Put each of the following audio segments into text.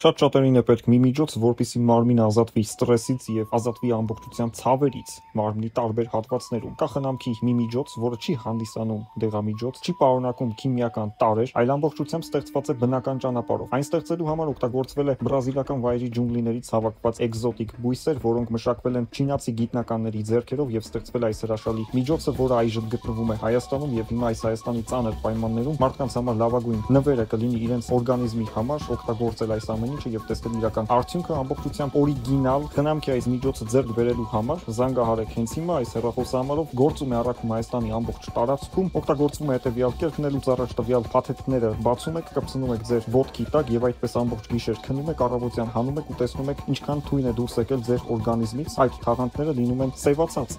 Շատ շատերին է պետք մի միջոց, որպեսզի մարմինը ազատվի ստրեսից եւ ազատվի ամբողջությամբ ցավերից մարմնի տարբեր հատվածներում։ Կա խնամքի մի միջոց, որը չի հանդիսանում դեղամիջոց, չի պարունակում քիմիական տարրեր, այլ ամբողջությամբ ստեղծված է բնական ճանապարհով։ Այն ստեղծելու համար օգտագործվել է բրազիլական վայրի ջունգլիներից հավաքված էկզոտիկ բույսեր, որոնք մշակվել են չինացի գիտնականների ձեռքերով եւ ստեղծվել է այս հրաշալի միջոցը, որը այժմ գտնվում է Հայաստանում եւ հիմա այս Հայաստանի ծանր պայմաններում մարդկանց համար լավագույն նվերը կլինի իրենց օրգանիզմի համար օգտագործել այս ամեն ինչը եւ տեսնել իրական արդյունքը ամբողջությամբ օրիգինալ խնամքի այս միջոցը ձեռք բերելու համար զանգահարեք հենց հիմա այս հեռախոսահամարով գործում է առաքում Հայաստանի ամբողջ տարածքում օգտագործվում է հետեւյալ կերպ քնելուց առաջ տվյալ փաթեթները բացում եք կպցնում եք ձեր ոտքի տակ եւ այդպես ամբողջ գիշեր քնում եք առավոտյան հանում եք ու տեսնում եք ինչքան թույն է դուրս եկել ձեր օրգանիզմից այդ թաղանթները լինում են սևացած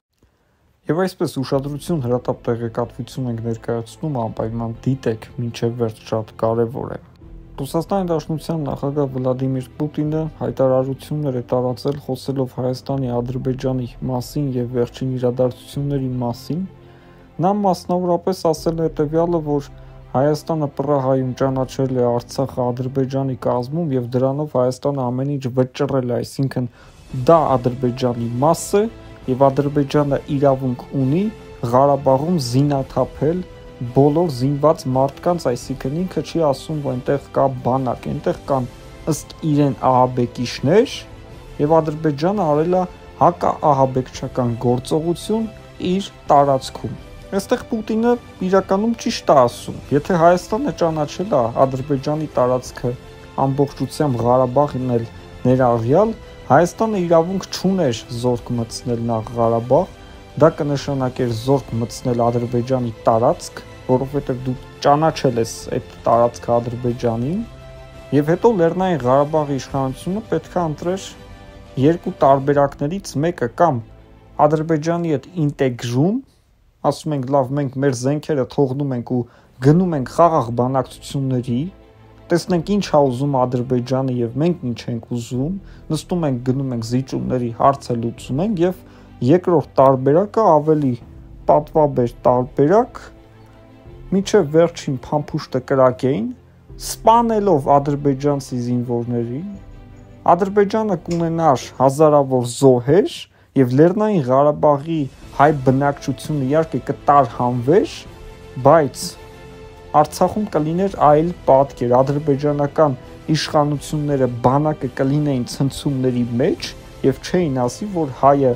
Եվ այսպես ուշադրություն հրատապ տեղեկատվություն ենք ներկայացնում անպայման դիտեք մինչև վերջ շատ կարևոր է Ռուսաստանի Դաշնության նախագահ Վլադիմիր Պուտինը հայտարարություններ է տարածել խոսելով Հայաստանի, Ադրբեջանի մասին եւ վերջին իրադարձությունների մասին։ Նա մասնավորապես ասել է հետեւյալը, որ Հայաստանը Պրահայում ճանաչել է Արցախը Ադրբեջանի կազմում եւ դրանով Հայաստանը ամեն ինչ վճռել է, այսինքն դա Ադրբեջանի մաս է եւ Ադրբեջանը իրավունք ունի Ղարաբաղում զինաթափել բոլոր զինված մարդկանց, այսինքն ինքը չի ասում, որ այնտեղ կա բանակ, այնտեղ կան ըստ իրեն ահաբեկիչներ եւ Ադրբեջանը արել է հակաահաբեկչական գործողություն իր տարածքում։ Այստեղ Պուտինը իրականում ճիշտ է ասում։ Եթե Հայաստանը ճանաչել է Ադրբեջանի տարածքը ամբողջությամբ Ղարաբաղն էլ ներառյալ, Հայաստանը իրավունք չուներ զորք մտցնել նախ Ղարաբաղ, դա կնշանակեր զորք մտցնել Ադրբեջանի տարածք, որովհետև դու ճանաչել ես այդ տարածքը Ադրբեջանին, եւ հետո Լեռնային Ղարաբաղի իշխանությունը պետք է ընտրեր երկու տարբերակներից մեկը կամ Ադրբեջանի հետ ինտեգրում, ասում ենք լավ, մենք մեր զենքերը թողնում ենք ու գնում ենք խաղաղ բանակցությունների, տեսնենք ինչ է ուզում Ադրբեջանը եւ մենք ինչ ենք ուզում, նստում ենք գնում ենք զիջումների հարցը լուծում ենք եւ երկրորդ տարբերակը ավելի պատվաբեր տարբերակ միջև վերջին փամփուշտը կրակեին սպանելով ադրբեջանցի զինվորներին Ադրբեջանը կունենար հազարավոր զոհեր եւ Լեռնային Ղարաբաղի հայ բնակչությունը իհարկե կտարհանվեր, բայց Արցախում կլիներ այլ պատկեր, ադրբեջանական իշխանությունները բանակը կլինեին ցնցումների մեջ եւ չէին ասի, որ հայը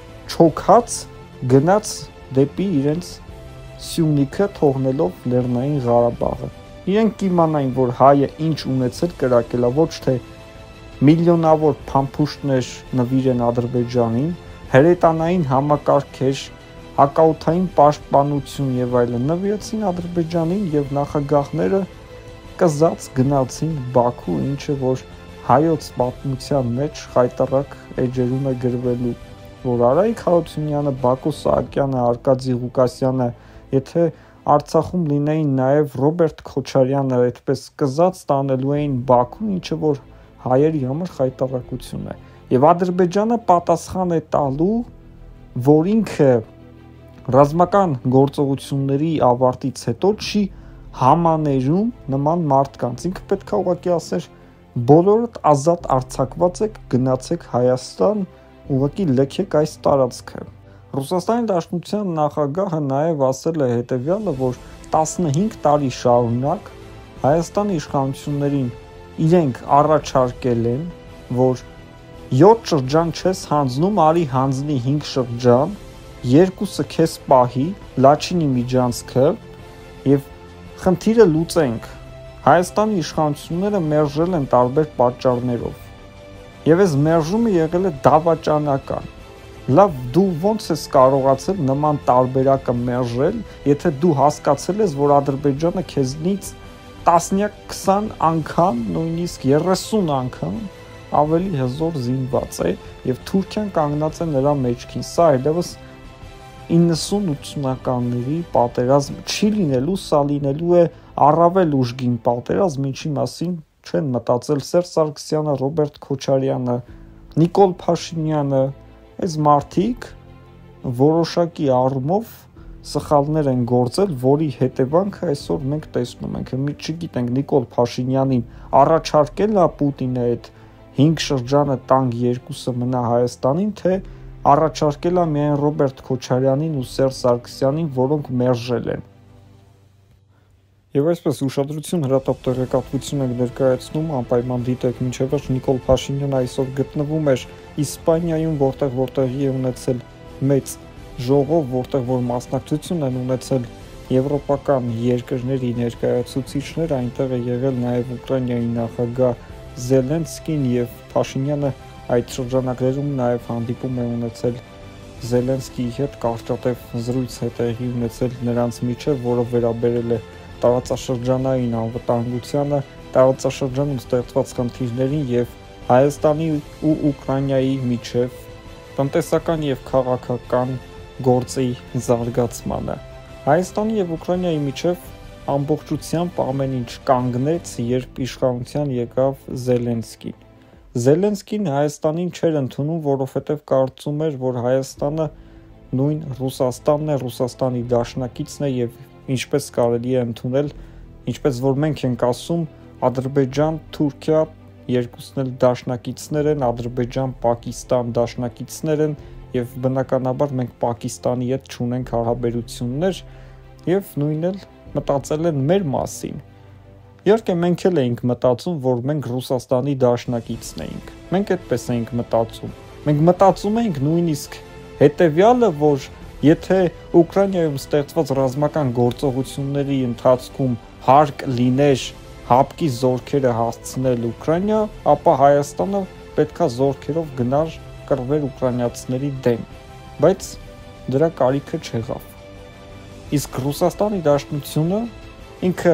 չոքած գնաց դեպի իրենց Սյունիքը թողնելով Լեռնային Ղարաբաղը։ Իրենք կիմանային, որ հայը ինչ ունեցել կրակելա, ոչ թե միլիոնավոր փամփուշտներ նվիրեն Ադրբեջանին, հրետանային համակարգեր, հակաօդային պաշտպանություն եւ այլն նվիրեցին Ադրբեջանին եւ նախագահները կզած գնացին Բաքու, ինչը որ հայոց պատմության մեջ խայտարակ էջերում է գրվելու, որ Արայիկ Հարությունյանը, Բակո Սահակյանը, Արկադի Ղուկասյանը, եթե Արցախում լինեին նաեւ Ռոբերտ Քոչարյանը, այդպես կզած տանելու էին Բաքու, ինչը որ հայերի համար խայտարակություն է։ Եվ Ադրբեջանը պատասխան է տալու, որ ինքը ռազմական գործողությունների ավարտից հետո չի համաներում նման մարդկանց։ Ինքը պետք է ուղղակի ասեր բոլորդ ազատ արձակված եք, գնացեք Հայաստան, ուղղակի լքեք այս տարածքը։ Ռուսաստանի Դաշնության նախագահը նաև ասել է հետևյալը, որ 15 տարի շարունակ Հայաստանի իշխանություններին իրենք առաջարկել են, որ 7 շրջան չես հանձնում, արի հանձնի 5 շրջան, երկուսը քեզ պահի, Լաչինի միջանցքը եւ խնդիրը լուծենք։ Հայաստանի իշխանությունները մերժել են տարբեր պատճառներով։ Եվ այս մերժումը եղել է դավաճանական։ Լավ, դու ո՞նց ես կարողացել նման տարբերակը մերժել, եթե դու հասկացել ես, որ Ադրբեջանը քեզնից տասնյակ 20 անգամ, նույնիսկ 30 անգամ ավելի հզոր զինված է եւ Թուրքիան կանգնած է նրա մեջքին։ Սա այլևս 90-80-ականների պատերազմ չի լինելու, սա լինելու է առավել ուժգին պատերազմ, ինչի մասին չեն մտածել Սերժ Սարգսյանը, Ռոբերտ Քոչարյանը, Նիկոլ Փաշինյանը, այս մարդիկ որոշակի առումով սխալներ են գործել, որի հետևանքը այսօր մենք տեսնում ենք։ Մի չգիտենք Նիկոլ Փաշինյանին առաջարկել է Պուտինի այդ 5 շրջանը տանկ 2-ը մնա Հայաստանին, թե առաջարկել է միայն Ռոբերտ Քոչարյանին ու Սերժ Սարգսյանին, որոնք մերժել են։ Եվ այսպես ուշադրություն հրատապ տեղեկատվություն ենք ներկայացնում, անպայման դիտեք մինչև վերջ Նիկոլ Փաշինյանը այսօր գտնվում էր Իսպանիայում, որտեղի է ունեցել մեծ ժողով, որտեղ որ մասնակցություն են ունեցել եվրոպական երկրների ներկայացուցիչներ, այնտեղ է եղել նաև Ուկրաինայի նախագահ Զելենսկին եւ Փաշինյանը այդ շրջանակներում նաև հանդիպում է ունեցել Զելենսկիի հետ, կարճատև զրույց է տեղի ունեցել նրանց միջև, որը վերաբերել է տարածաշրջանային անվտանգությանը, տարածաշրջանում ստեղծված խնդիրներին եւ Հայաստանի ու Ուկրաինայի միջև տնտեսական եւ քաղաքական գործի զարգացմանը։ Հայաստանի եւ Ուկրաինայի միջև ամբողջությամբ ամեն ինչ կանգնեց, երբ իշխանության եկավ Զելենսկին։ Զելենսկին Հայաստանին չէր ընդունում, որովհետեւ կարծում էր, որ Հայաստանը նույն Ռուսաստանն է, Ռուսաստանի դաշնակիցն է եւ ինչպես կարելի է ընդունել, ինչպես որ մենք ենք ասում, Ադրբեջան, Թուրքիա երկուսն էլ դաշնակիցներ են, Ադրբեջան, Պակիստան դաշնակիցներ են եւ բնականաբար մենք Պակիստանի հետ չունենք հարաբերություններ եւ նույնն էլ մտածել են մեր մասին։ Իհարկե մենք էլ էինք մտածում, որ մենք Ռուսաստանի դաշնակիցն ենք։ Մենք այդպես էինք մտածում։ Մենք մտածում էինք նույնիսկ հետեւյալը, որ եթե Ուկրաինայում ստեղծված ռազմական գործողությունների ընթացքում հարկ լիներ հապկի զորքերը հասցնել Ուկրաինա, ապա Հայաստանը պետքա զորքերով գնար կռվեր ուկրաինացիների դեմ, բայց դրա կարիքը չեղավ։ Իսկ Ռուսաստանի Դաշնությունը ինքը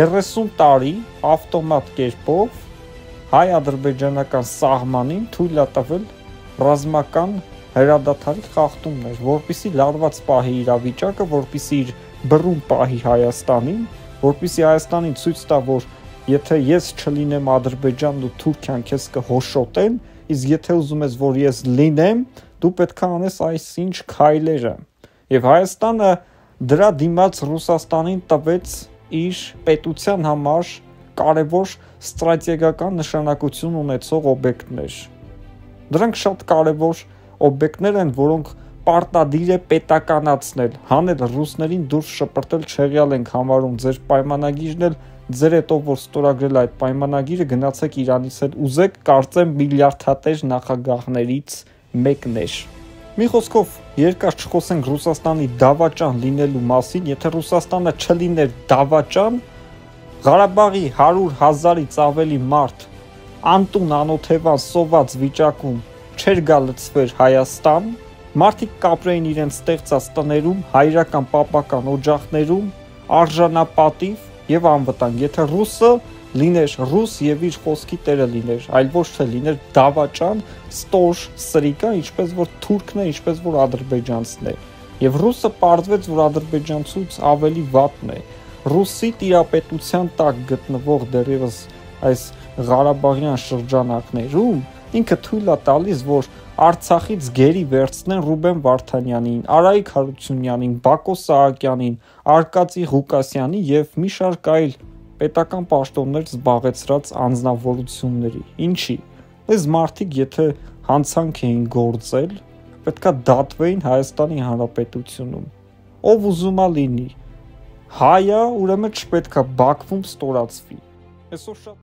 30 տարի ավտոմատ կերպով հայ-ադրբեջանական սահմանին թույլ է տվել ռազմական հրադադարի խախտումներ, որպեսզի լարված պահի իրավիճակը, որպեսզի իր բռուն պահի Հայաստանին, որպեսզի Հայաստանին ցույց տա, որ եթե ես չլինեմ Ադրբեջանն ու Թուրքիան քեզ կհոշոտեն, իսկ եթե ուզում ես, որ ես լինեմ, դու պետք է անես այսինչ քայլերը։ Եվ Հայաստանը դրա դիմաց Ռուսաստանին տվեց իր պետության համար կարևոր ստրատեգիական նշանակություն ունեցող օբյեկտներ։ Դրանք շատ կարևոր օբյեկտներ են, որոնք պարտադիր է պետականացնել, հանել ռուսներին դուրս շպրտել չեղյալ ենք համարում ձեր պայմանագիրն էլ, ձեր հետ ով որ ստորագրել այդ պայմանագիրը գնացեք Իրանից էլ ուզեք, կարծեմ միլիարդատեր նախագահներից մեկն էր։ Մի խոսքով երկար չխոսենք Ռուսաստանի դավաճան լինելու մասին, եթե Ռուսաստանը չլիներ դավաճան, Ղարաբաղի 100,000-ից ավելի մարդ անտուն անօթևան սոված վիճակում չէր գա լցվեր Հայաստան, մարդիկ կապրեին իրենց ստեղծած տներում, հայրական պապական օջախներում, արժանապատիվ եւ անվտանգ։ Եթե ռուսը լիներ ռուս եւ իր խոսքի տերը լիներ, այլ ոչ թե լիներ դավաճան, ստոր, սրիկա, ինչպես որ թուրքն է, ինչպես որ ադրբեջանցն է։ Եվ ռուսը պարզվեց, որ ադրբեջանցուց ավելի վատն է։ Ռուսի տիրապետության տակ գտնվող դեռևս այս Ղարաբաղյան շրջանակներում ինքը թույլ է տալիս, որ Արցախից գերի վերցնեն Ռուբեն Վարդանյանին, Արայիկ Հարությունյանին, Բակո Սահակյանին, Արկադի Ղուկասյանին եւ մի շարք այլ պետական պաշտոններ զբաղեցրած անձնավորությունների։ Ինչի։ Այս մարդիկ եթե հանցանք էին գործել, պետքա դատվեին Հայաստանի Հանրապետությունում։ Ով ուզում է լինի հայ է, ուրեմն չպետքա Բաքվում ստորացվի։ Այսօր շատ